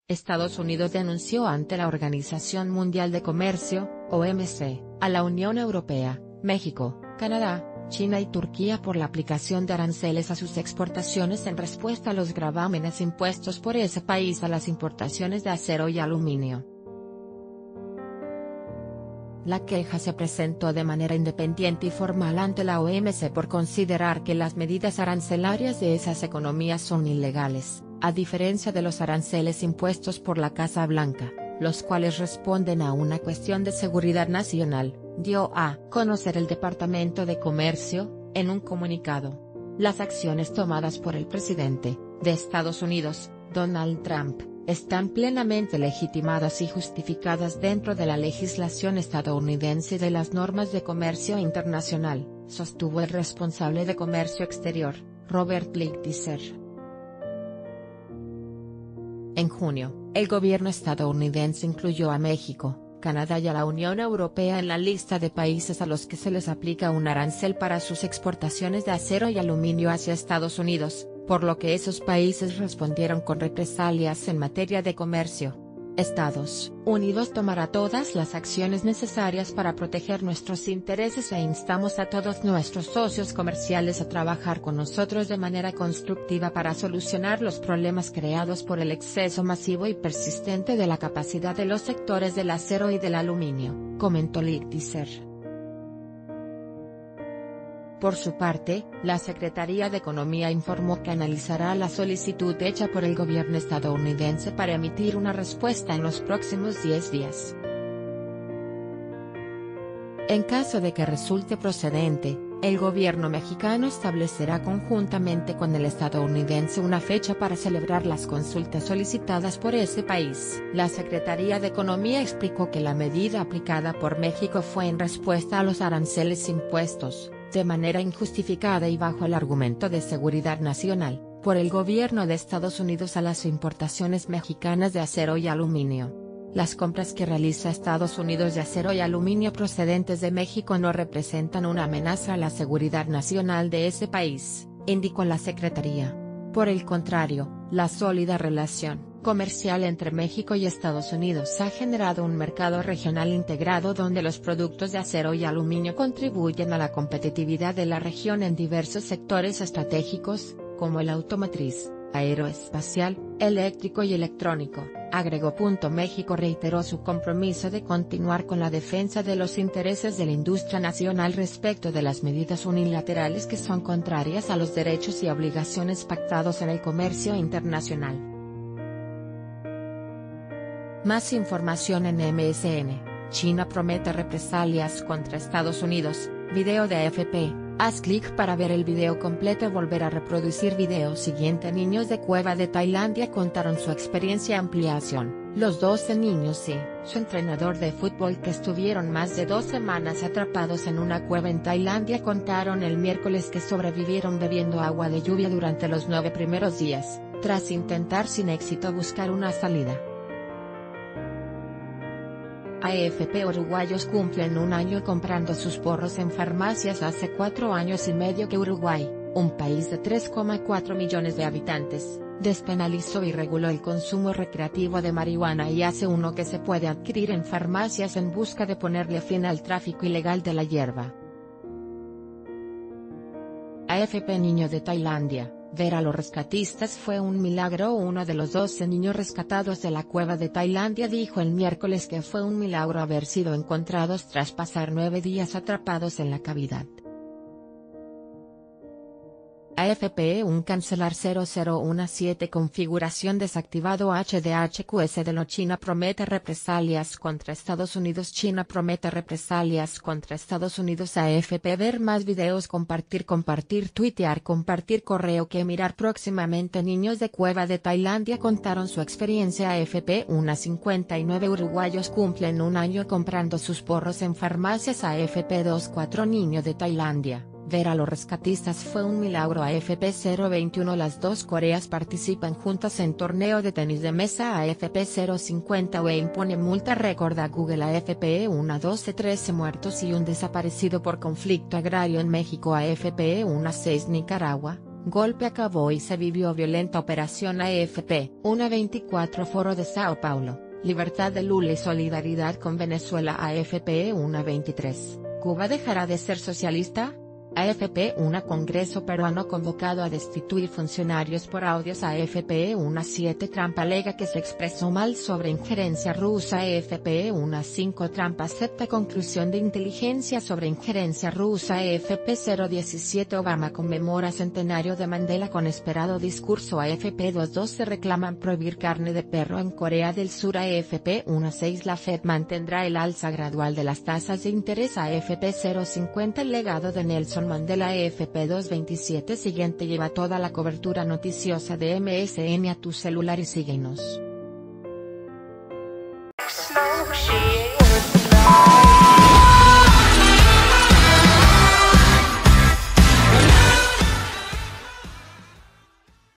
Estados Unidos denunció ante la Organización Mundial de Comercio, OMC, a la Unión Europea, México, Canadá, China y Turquía por la aplicación de aranceles a sus exportaciones en respuesta a los gravámenes impuestos por ese país a las importaciones de acero y aluminio. La queja se presentó de manera independiente y formal ante la OMC por considerar que las medidas arancelarias de esas economías son ilegales, a diferencia de los aranceles impuestos por la Casa Blanca, los cuales responden a una cuestión de seguridad nacional, dio a conocer el Departamento de Comercio, en un comunicado. Las acciones tomadas por el presidente de Estados Unidos, Donald Trump, están plenamente legitimadas y justificadas dentro de la legislación estadounidense y de las normas de comercio internacional, sostuvo el responsable de Comercio Exterior, Robert Lighthizer. En junio, el gobierno estadounidense incluyó a México, Canadá y a la Unión Europea en la lista de países a los que se les aplica un arancel para sus exportaciones de acero y aluminio hacia Estados Unidos, por lo que esos países respondieron con represalias en materia de comercio. Estados Unidos tomará todas las acciones necesarias para proteger nuestros intereses e instamos a todos nuestros socios comerciales a trabajar con nosotros de manera constructiva para solucionar los problemas creados por el exceso masivo y persistente de la capacidad de los sectores del acero y del aluminio, comentó Lighthizer. Por su parte, la Secretaría de Economía informó que analizará la solicitud hecha por el gobierno estadounidense para emitir una respuesta en los próximos 10 días. En caso de que resulte procedente, el gobierno mexicano establecerá conjuntamente con el estadounidense una fecha para celebrar las consultas solicitadas por ese país. La Secretaría de Economía explicó que la medida aplicada por México fue en respuesta a los aranceles impuestos, de manera injustificada y bajo el argumento de seguridad nacional, por el gobierno de Estados Unidos a las importaciones mexicanas de acero y aluminio. Las compras que realiza Estados Unidos de acero y aluminio procedentes de México no representan una amenaza a la seguridad nacional de ese país, indicó la Secretaría. Por el contrario, la sólida relación comercial entre México y Estados Unidos ha generado un mercado regional integrado donde los productos de acero y aluminio contribuyen a la competitividad de la región en diversos sectores estratégicos, como el automotriz, aeroespacial, eléctrico y electrónico, agregó. México reiteró su compromiso de continuar con la defensa de los intereses de la industria nacional respecto de las medidas unilaterales que son contrarias a los derechos y obligaciones pactados en el comercio internacional. Más información en MSN. China promete represalias contra Estados Unidos. Video de AFP. Haz clic para ver el video completo. Volver a reproducir video siguiente. Niños de cueva de Tailandia contaron su experiencia. Ampliación. Los 12 niños y su entrenador de fútbol que estuvieron más de 2 semanas atrapados en una cueva en Tailandia contaron el miércoles que sobrevivieron bebiendo agua de lluvia durante los 9 primeros días, tras intentar sin éxito buscar una salida. AFP. Uruguayos cumplen un año comprando sus porros en farmacias. Hace 4 años y medio que Uruguay, un país de 3,4 millones de habitantes, despenalizó y reguló el consumo recreativo de marihuana y hace uno que se puede adquirir en farmacias en busca de ponerle fin al tráfico ilegal de la hierba. AFP. Niño de Tailandia. Ver a los rescatistas fue un milagro. Uno de los 12 niños rescatados de la cueva de Tailandia dijo el miércoles que fue un milagro haber sido encontrados tras pasar 9 días atrapados en la cavidad. AFP. Un cancelar 0017 configuración desactivado. HDHQS de lo. China promete represalias contra Estados Unidos. China promete represalias contra Estados Unidos. AFP. Ver más videos. Compartir tuitear compartir correo que mirar próximamente. Niños de cueva de Tailandia contaron su experiencia. AFP. Unas 59 uruguayos cumplen un año comprando sus porros en farmacias. AFP. 4 niños de Tailandia. Ver a los rescatistas fue un milagro. AFP. 021 Las dos Coreas participan juntas en torneo de tenis de mesa. AFP. 050 UE impone multa récord a Google. AFP. 13 muertos y un desaparecido por conflicto agrario en México. AFP. 6 Nicaragua. Golpe acabó y se vivió violenta operación AFP. 1:24 Foro de Sao Paulo, Libertad de Lula y solidaridad con Venezuela. AFP 1:23, ¿Cuba dejará de ser socialista? AFP 1 Congreso peruano convocado a destituir funcionarios por audios. AFP 1:7 Trump alega que se expresó mal sobre injerencia rusa. AFP 1:5 Trump acepta conclusión de inteligencia sobre injerencia rusa. AFP 0:17 Obama conmemora centenario de Mandela con esperado discurso. AFP 2:12 reclaman prohibir carne de perro en Corea del Sur. AFP 1:6 La Fed mantendrá el alza gradual de las tasas de interés. AFP 0:50 El legado de Nelson Mandela. AFP 2:27 Siguiente lleva toda la cobertura noticiosa de MSN a tu celular y síguenos.